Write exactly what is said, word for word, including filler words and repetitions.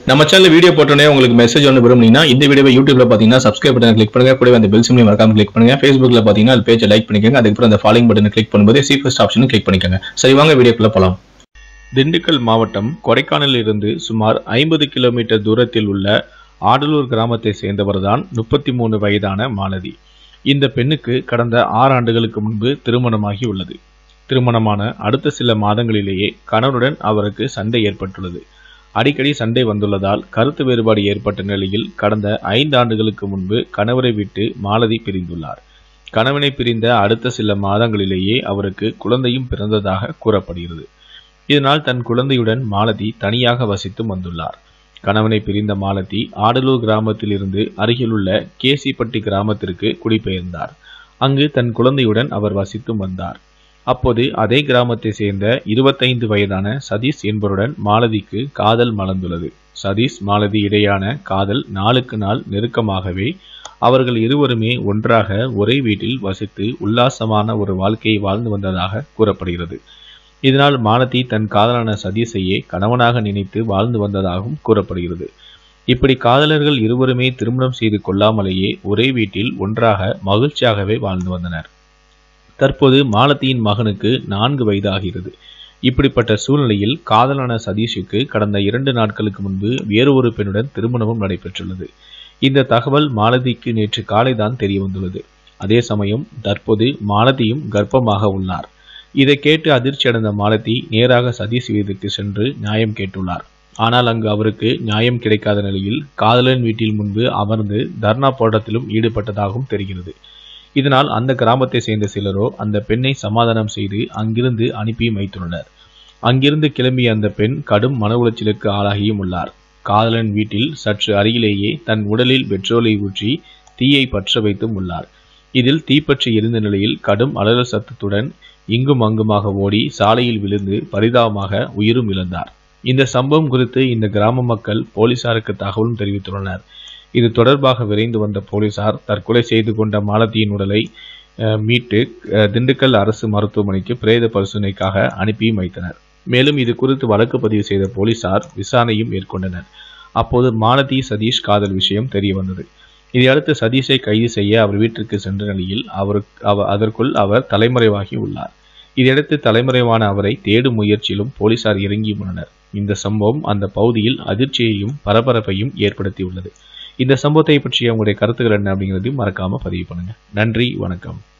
நம்ம channel video போட்டோனே உங்களுக்கு message ஒன்று விரும்புனீங்கன்னா இந்த வீடியோவை யூடியூப்ல பாத்தீங்கன்னா சப்ஸ்கிரைப் பட்டனை கிளிக் பண்ணுங்க, கூடவே அந்த பெல் சிம்பலையும் மறக்காம கிளிக் பண்ணுங்க. Facebookல பாத்தீங்கன்னா அது பேஜை லைக் பண்ணிக்கோங்க, அதுக்கப்புறம் அந்த ஃபாலோயிங் பட்டனை கிளிக் பண்ணும்போது சி ஃபர்ஸ்ட் ஆப்ஷனும் கிளிக் பண்ணிக்கோங்க. சரி வாங்க வீடியோக்குள்ள போலாம். திண்டுக்கல் மாவட்டம் கொடைக்கானலில் இருந்து சுமார் ஐம்பது கிலோமீட்டர் தூரத்தில் உள்ள ஆடலூர் கிராமத்தை சேர்ந்தவர்தான் முப்பத்தி மூணு வயதான மாலதி. இந்த பெண்ணுக்கு கடந்த ஆறு ஆண்டுகளுக்கு முன்பு திருமணமாகி உள்ளது. திருமணமான அடுத்த சில மாதங்களிலேயே கணவருடன் அவருக்கு சண்டை ஏற்பட்டுள்ளது. அடிக்கடி சண்டை வந்துள்ளதால் கருத்து வேறுபாடு ஏற்பட்ட நிலையில் கடந்த ஐந்து ஆண்டுகளுக்கு முன்பு கணவரை விட்டு மாலதி பிரிந்துள்ளார். கணவனை பிரிந்த அடுத்த சில மாதங்களிலேயே அவருக்கு குழந்தையும் பிறந்ததாக கூறப்படுகிறது. இதனால் தன் குழந்தையுடன் மாலதி தனியாக வசித்து வந்துள்ளார். கணவனை பிரிந்த மாலதி ஆடலூர் கிராமத்தில் இருந்து அருகிலுள்ள கேசிப்பட்டி கிராமத்திற்கு குடிபெயர்ந்தார். அங்கு தன் குழந்தையுடன் அவர் வசித்து வந்தார். அப்போது அதே கிராமத்தை சேர்ந்த இருபத்தைந்து வயதான சதீஷ் என்பவருடன் மாலதிக்கு காதல் மலர்ந்துள்ளது. சதீஷ் மாலதி இடையான காதல் நாளுக்கு நாள் நெருக்கமாகவே அவர்கள் இருவருமே ஒன்றாக ஒரே வீட்டில் வசித்து உல்லாசமான ஒரு வாழ்க்கையை வாழ்ந்து வந்ததாக கூறப்படுகிறது. இதனால் மாலதி தன் காதலான சதீஷையே கணவனாக நினைத்து வாழ்ந்து வந்ததாகவும் கூறப்படுகிறது. இப்படி காதலர்கள் இருவருமே திருமணம் செய்து கொள்ளாமலேயே ஒரே வீட்டில் ஒன்றாக மகிழ்ச்சியாகவே வாழ்ந்து வந்தனர். தற்போது மாலதியின் மகனுக்கு நான்கு வயது ஆகிறது. இப்படிப்பட்ட சூழ்நிலையில் காதலான சதீஷுக்கு கடந்த இரண்டு நாட்களுக்கு முன்பு வேறு ஒரு பெண்ணுடன் திருமணமும் நடைபெற்றுள்ளது. இந்த தகவல் மாலதிக்கு நேற்று காலை தான் தெரிய வந்துள்ளது. அதே சமயம் தற்போது மாலதியும் கர்ப்பமாக உள்ளார். இதை கேட்டு அதிர்ச்சி அடைந்த மாலதி நேராக சதீஷ் வீட்டுக்கு சென்று நியாயம் கேட்டுள்ளார். ஆனால் அங்கு அவருக்கு நியாயம் கிடைக்காத நிலையில் காதலன் வீட்டில் முன்பு அமர்ந்து தர்ணா போராட்டத்திலும் ஈடுபட்டதாகவும் தெரிகிறது. இதனால் அந்த கிராமத்தை சேர்ந்த சிலரோ அந்த பெண்ணை சமாதானம் செய்து அங்கிருந்து அனுப்பி வைத்துள்ளனர். அங்கிருந்து கிளம்பிய அந்த பெண் கடும் மன உளைச்சலுக்கு ஆளாகியும் உள்ளார். காதலன் வீட்டில் சற்று அருகிலேயே தன் உடலில் பெட்ரோலை ஊற்றி தீயை பற்ற வைத்தும் உள்ளார். இதில் தீப்பற்றி எரிந்த நிலையில் கடும் அலறல் சத்தத்துடன் இங்கும் அங்குமாக ஓடி சாலையில் விழுந்து பரிதாபமாக உயிரும் இழந்தார். இந்த சம்பவம் குறித்து இந்த கிராம மக்கள் போலீசாருக்கு தகவலும் தெரிவித்துள்ளனர். இது தொடர்பாக விரைந்து வந்த போலீசார் தற்கொலை செய்து கொண்ட மாலதியின் உடலை மீட்டு திண்டுக்கல் அரசு மருத்துவமனைக்கு பிரேத பரிசோதனைக்காக அனுப்பியும் வைத்தனர். மேலும் இது குறித்து வழக்கு பதிவு செய்த போலீசார் விசாரணையும் மேற்கொண்டனர். அப்போது மாலதி சதீஷ் காதல் விஷயம் தெரிய வந்தது. இதையடுத்து சதீஷை கைது செய்ய அவர் வீட்டிற்கு சென்ற நிலையில் அவருக்கு அதற்குள் அவர் தலைமறைவாகி உள்ளார். இதையடுத்து தலைமறைவான அவரை தேடும் முயற்சியிலும் போலீசார் இறங்கியுள்ளனர். இந்த சம்பவம் அந்த பகுதியில் அதிர்ச்சியையும் பரபரப்பையும் ஏற்படுத்தியுள்ளது. இந்த சம்பவத்தை பற்றிய உங்களுடைய கருத்துக்கள் என்ன அப்படிங்கிறதையும் மறக்காம பதிவு பண்ணுங்க. நன்றி, வணக்கம்.